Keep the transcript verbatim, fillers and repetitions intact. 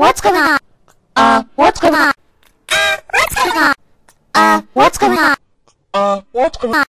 what's going on? Uh, what's going on? Uh, what's going on? Uh, what's going on? Uh, what's going on?